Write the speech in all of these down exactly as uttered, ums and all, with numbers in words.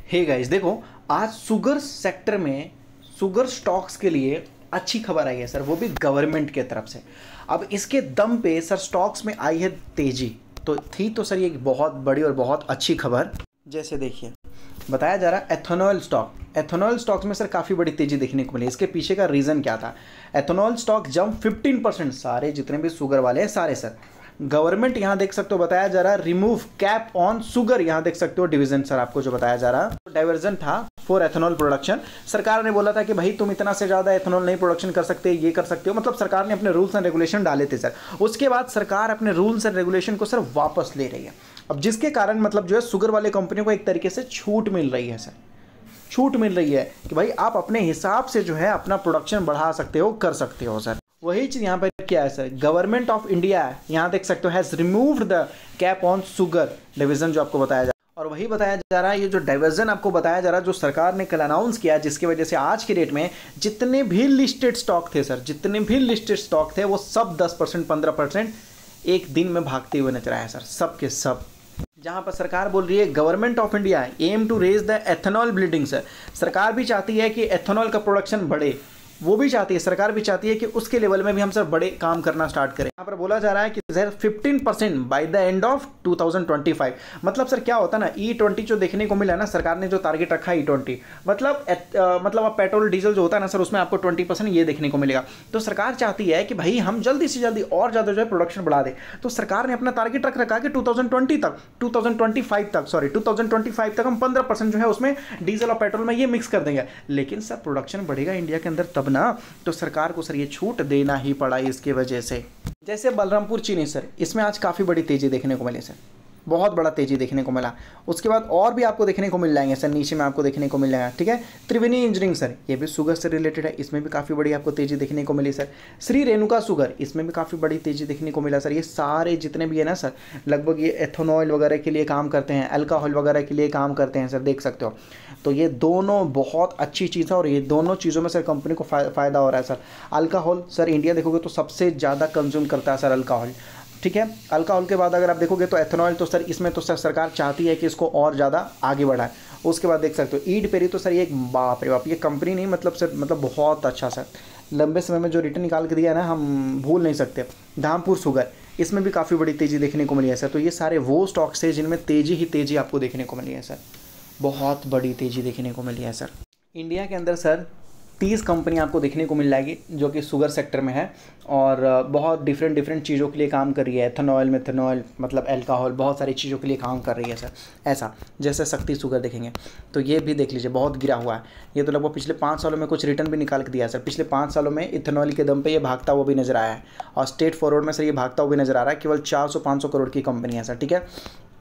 हे guys, देखो आज sugar sector में शुगर स्टॉक्स के लिए अच्छी खबर आई है सर, वो भी गवर्नमेंट के तरफ से। अब इसके दम पे सर स्टॉक्स में आई है तेजी, तो थी तो सर ये बहुत बड़ी और बहुत अच्छी खबर। जैसे देखिए बताया जा रहा है एथेनॉल स्टॉक, एथेनॉल स्टॉक्स में सर काफ़ी बड़ी तेजी देखने को मिली। इसके पीछे का रीज़न क्या था? Ethanol stock jump fifteen percent, सारे जितने भी शुगर वाले हैं सारे सर। गवर्नमेंट यहाँ देख सकते हो बताया जा रहा है रिमूव कैप ऑन शुगर, यहाँ देख सकते हो डिवीजन सर आपको जो बताया जा रहा है डाइवर्जन था फॉर एथेनॉल प्रोडक्शन। सरकार ने बोला था कि भाई तुम इतना से ज़्यादा एथेनॉल नहीं प्रोडक्शन कर सकते, ये कर सकते हो, मतलब सरकार ने अपने रूल्स एंड रेगुलेशन डाले थे सर। उसके बाद सरकार अपने रूल्स एंड रेगुलेशन को सर वापस ले रही है, अब जिसके कारण मतलब जो है शुगर वाले कंपनियों को एक तरीके से छूट मिल रही है सर, छूट मिल रही है कि भाई आप अपने हिसाब से जो है अपना प्रोडक्शन बढ़ा सकते हो, कर सकते हो सर। वही चीज़ यहाँ पर क्या है सर, गवर्नमेंट ऑफ इंडिया यहाँ देख सकते हो has removed the cap on sugar division जो आपको बताया जा रहा है। और वही बताया जा रहा है ये जो डाइवर्जन आपको बताया जा रहा है जो सरकार ने कल अनाउंस किया, जिसकी वजह से आज की डेट में जितने भी लिस्टेड स्टॉक थे सर, जितने भी लिस्टेड स्टॉक थे वो सब दस परसेंट पंद्रह परसेंट एक दिन में भागते हुए नजर आया सर, सब के सब। जहाँ पर सरकार बोल रही है government of India aim to raise the ethanol blending sir, सरकार भी चाहती है कि एथेनॉल का प्रोडक्शन बढ़े, वो भी चाहती है, सरकार भी चाहती है कि उसके लेवल में भी हम सर बड़े काम करना स्टार्ट करें। यहाँ पर बोला जा रहा है कि sir fifteen percent by the end of two thousand twenty five, मतलब सर क्या होता है ना, ई ट्वेंटी जो देखने को मिला है ना, सरकार ने जो टारगेट रखा है ई ट्वेंटी, मतलब एत, आ, मतलब अब पेट्रोल डीजल जो होता है ना सर उसमें आपको ट्वेंटी परसेंट ये देखने को मिलेगा। तो सरकार चाहती है कि भाई हम जल्दी से जल्दी और ज़्यादा जो है प्रोडक्शन बढ़ा दे। तो सरकार ने अपना टारगेट रख रखा कि टू थाउजेंड ट्वेंटी तक टू थाउजेंड ट्वेंटी फाइव तक sorry two thousand twenty five तक हम पंद्रह परसेंट जो है उसमें डीजल और पेट्रोल में ये मिक्स कर देंगे। लेकिन सर प्रोडक्शन बढ़ेगा इंडिया के अंदर तब ना, तो सरकार को सर ये छूट देना ही पड़ा इसकी वजह से। जैसे बलरामपुर चीनी सर, इसमें आज काफ़ी बड़ी तेज़ी देखने को मिली सर, बहुत बड़ा तेज़ी देखने को मिला। उसके बाद और भी आपको देखने को मिल जाएंगे सर, नीचे में आपको देखने को मिल जाएगा, ठीक है। त्रिवेणी इंजीनियरिंग सर, ये भी शुगर से रिलेटेड है, इसमें भी काफ़ी बड़ी आपको तेज़ी देखने को मिली सर। श्री रेणुका शुगर, इसमें भी काफ़ी बड़ी तेज़ी देखने को मिला सर। ये सारे जितने भी है ना सर, लगभग ये एथेनॉल वगैरह के लिए काम करते हैं, अल्कोहल वगैरह के लिए काम करते हैं सर, देख सकते हो। तो ये दोनों बहुत अच्छी चीज़ है और ये दोनों चीज़ों में सर कंपनी को फ़ायदा हो रहा है सर। अल्कोहल सर इंडिया देखोगे तो सबसे ज़्यादा कंज्यूम करता है सर अल्कोहल, ठीक है। अल्कोहल के बाद अगर आप देखोगे तो एथेनॉल, तो सर इसमें तो सर सरकार चाहती है कि इसको और ज़्यादा आगे बढ़ाए। उसके बाद देख सकते हो ईड पेरी, तो सर ये एक बाप रे बाप, ये कंपनी नहीं मतलब सर मतलब बहुत अच्छा सर, लंबे समय में जो रिटर्न निकाल के दिया है ना हम भूल नहीं सकते। धामपुर शुगर, इसमें भी काफ़ी बड़ी तेज़ी देखने को मिली है सर। तो ये सारे वो स्टॉक्स थे जिनमें तेज़ी ही तेज़ी आपको देखने को मिली है सर, बहुत बड़ी तेज़ी देखने को मिली है सर। इंडिया के अंदर सर तीस कंपनी आपको देखने को मिल जाएगी जो कि शुगर सेक्टर में है और बहुत डिफरेंट डिफरेंट चीज़ों के लिए काम कर रही है, एथेनॉल, मेथेनॉल, मतलब अल्कोहल, बहुत सारी चीज़ों के लिए काम कर रही है सर। ऐसा जैसे शक्ति शुगर देखेंगे तो ये भी देख लीजिए बहुत गिरा हुआ है, ये तो लगभग पिछले पाँच सालों में कुछ रिटर्न भी निकाल के दिया है सर। पिछले पाँच सालों में इथेनॉल के दम पर ये भागता हुआ भी नजर आया है और स्टेट फॉरवर्ड में सर ये भागता हुआ भी नजर आ रहा है। केवल चार सौ पाँच सौ करोड़ की कंपनी है सर, ठीक है।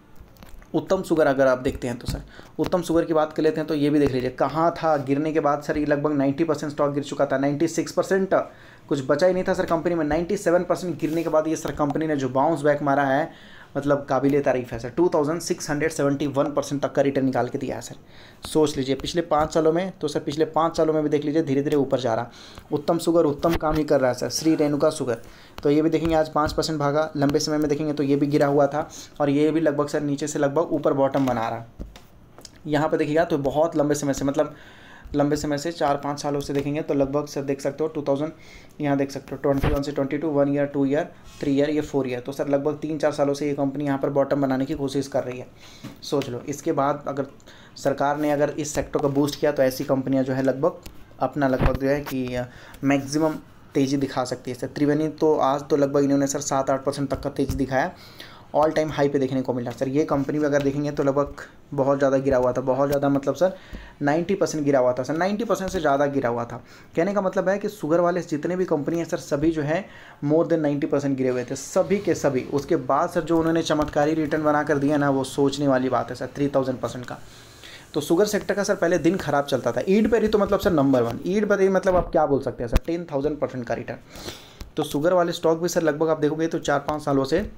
उत्तम शुगर अगर आप देखते हैं तो सर उत्तम शुगर की बात कर लेते हैं तो ये भी देख लीजिए कहाँ था गिरने के बाद सर, ये लगभग नब्बे परसेंट स्टॉक गिर चुका था, छियानवे परसेंट कुछ बचा ही नहीं था सर कंपनी में। सत्तानवे परसेंट गिरने के बाद ये सर कंपनी ने जो बाउंस बैक मारा है मतलब काबिले तारीफ़ है सर। छब्बीस सौ इकहत्तर परसेंट तक का रिटर्न निकाल के दिया है सर। सोच लीजिए पिछले पाँच सालों में, तो सर पिछले पाँच सालों में भी देख लीजिए धीरे धीरे ऊपर जा रहा। उत्तम शुगर उत्तम काम ही कर रहा है सर। श्री रेणुका शुगर, तो ये भी देखेंगे आज पाँच परसेंट भागा, लंबे समय में देखेंगे तो ये भी गिरा हुआ था और ये भी लगभग सर नीचे से लगभग ऊपर बॉटम बना रहा। यहाँ पर देखिएगा तो बहुत लंबे समय से, मतलब लंबे समय से चार पाँच सालों से देखेंगे तो लगभग सर देख सकते हो टू थाउजेंड, यहाँ देख सकते हो ट्वेंटी वन से twenty two, one year, two year, three year, ये फोर ईयर, तो सर लगभग तीन चार सालों से ये कंपनी यहाँ पर बॉटम बनाने की कोशिश कर रही है। सोच लो इसके बाद अगर सरकार ने अगर इस सेक्टर को बूस्ट किया तो ऐसी कंपनियाँ जो है लगभग अपना लगभग जो है कि मैक्सिमम तेज़ी दिखा सकती है सर। त्रिवेणी तो आज तो लगभग इन्होंने सर सात आठ परसेंट तक का तेज़ी दिखाया, ऑल टाइम हाई पे देखने को मिला सर। ये कंपनी भी अगर देखेंगे तो लगभग बहुत ज़्यादा गिरा हुआ था, बहुत ज़्यादा मतलब सर नब्बे परसेंट गिरा हुआ था सर, नब्बे परसेंट से ज़्यादा गिरा हुआ था। कहने का मतलब है कि शुगर वाले जितने भी कंपनी हैं सर सभी जो है मोर देन नब्बे परसेंट गिरे हुए थे, सभी के सभी। उसके बाद सर जो उन्होंने चमत्कारी रिटर्न बना कर दिया ना वो सोचने वाली बात है सर, थ्री थाउजेंड परसेंट का। तो शुगर सेक्टर का सर पहले दिन खराब चलता था, ईड पर ही तो मतलब सर नंबर वन, ईड पर ही मतलब आप क्या बोल सकते हैं सर, टेन थाउजेंड परसेंट का रिटर्न। तो शुगर वाले स्टॉक भी सर लगभग आप देखोगे तो चार पाँच सालों से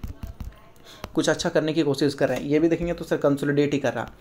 कुछ अच्छा करने की कोशिश कर रहे हैं। ये भी देखेंगे तो सर कंसोलिडेट ही कर रहा,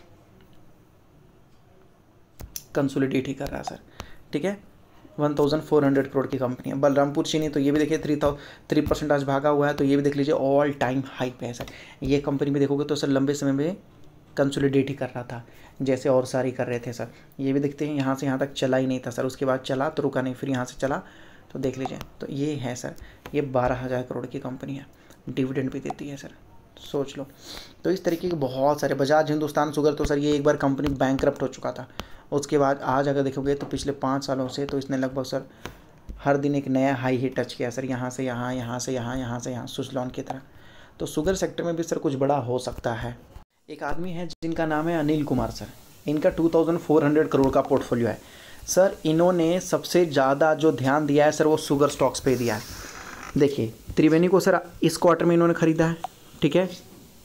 कंसोलिडेट ही कर रहा सर, ठीक है। चौदह सौ करोड़ की कंपनी है। बलरामपुर चीनी, तो ये भी देखिए थ्री थ्री परसेंट आज भागा हुआ है, तो ये भी देख लीजिए ऑल टाइम हाई पे है सर। ये कंपनी भी देखोगे तो सर लंबे समय में कंसोलिडेट ही कर रहा था जैसे और सारी कर रहे थे सर। ये भी देखते हैं यहाँ से यहाँ तक चला ही नहीं था सर, उसके बाद चला तो रुका नहीं, फिर यहाँ से चला तो देख लीजिए। तो ये है सर, ये बारह हज़ार करोड़ की कंपनी है, डिविडेंड भी देती है सर, सोच लो। तो इस तरीके के बहुत सारे, बजाज हिंदुस्तान शुगर तो सर ये एक बार कंपनी बैंकरप्ट हो चुका था, उसके बाद आज अगर देखोगे तो पिछले पाँच सालों से तो इसने लगभग सर हर दिन एक नया हाई ही टच किया सर, यहाँ से यहाँ, यहाँ से यहाँ, यहाँ से यहाँ, सुजलॉन की तरह। तो शुगर सेक्टर में भी सर कुछ बड़ा हो सकता है। एक आदमी है जिनका नाम है अनिल कुमार सर, इनका two thousand four hundred crore का पोर्टफोलियो है सर। इन्होंने सबसे ज़्यादा जो ध्यान दिया है सर वो शुगर स्टॉक्स पे दिया है। देखिए त्रिवेणी को सर इस क्वार्टर में इन्होंने ख़रीदा है, ठीक है।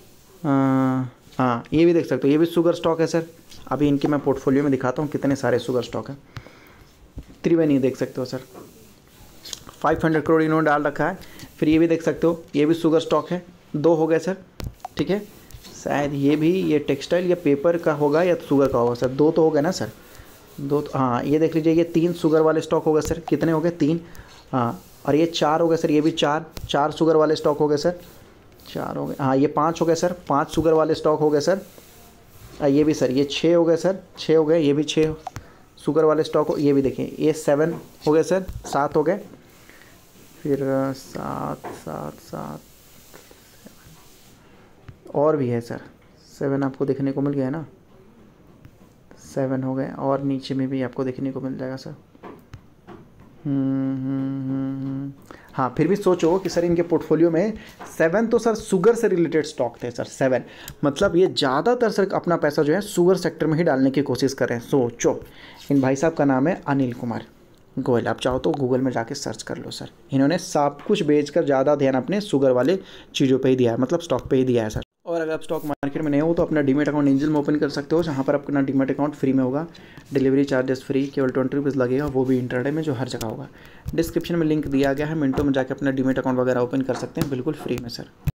हाँ ये भी देख सकते हो, ये भी शुगर स्टॉक है सर। अभी इनके मैं पोर्टफोलियो में दिखाता हूँ कितने सारे शुगर स्टॉक हैं। त्रिवेणी देख सकते हो सर, फाइव हंड्रेड करोड़ इन्होंने डाल रखा है। फिर ये भी देख सकते हो, ये भी शुगर स्टॉक है, दो हो गए सर, ठीक है। शायद ये भी, ये टेक्सटाइल या पेपर का होगा या शुगर का होगा सर, दो तो हो गए ना सर, दो तो। हाँ ये देख लीजिए, ये तीन शुगर वाले स्टॉक हो गए सर, कितने हो गए, तीन। हाँ और ये चार हो गए सर, ये भी चार, चार शुगर वाले स्टॉक हो गए सर, चार हो गए। हाँ ये पाँच हो गए सर, पाँच शुगर वाले स्टॉक हो गए सर। ये भी सर, ये छः हो गए सर, छः हो गए, ये भी छः शुगर वाले स्टॉक हो। ये भी देखिए, ये सेवन हो गए सर, सात हो गए। फिर सात सात सात और भी है सर, सेवन आपको देखने को मिल गया है ना, सेवन हो गए, और नीचे में भी आपको देखने को मिल जाएगा सर। हम्म हम्म हाँ फिर भी सोचो कि सर इनके पोर्टफोलियो में सेवन तो सर शुगर से रिलेटेड स्टॉक थे सर, सेवन। मतलब ये ज़्यादातर सर अपना पैसा जो है शुगर सेक्टर में ही डालने की कोशिश कर रहे हैं। सोचो, इन भाई साहब का नाम है अनिल कुमार गोयल, आप चाहो तो गूगल में जाके सर्च कर लो सर। इन्होंने सब कुछ बेचकर ज़्यादा ध्यान अपने शुगर वाले चीज़ों पे ही दिया है, मतलब स्टॉक पे ही दिया है सर। और अगर आप स्टॉक मार्केट में नहीं हो तो अपना डीमेट अकाउंट एंजल में ओपन कर सकते हो, जहाँ पर अपना डीमेट अकाउंट फ्री में होगा, डिलीवरी चार्जेस फ्री, केवल ट्वेंटी रुपीज़ लगेगा, वो भी इंटरडे में जो हर जगह होगा। डिस्क्रिप्शन में लिंक दिया गया है, मिनटों में जाकर अपना डीमेट अकाउंट वगैरह ओपन कर सकते हैं बिल्कुल फ्री में सर।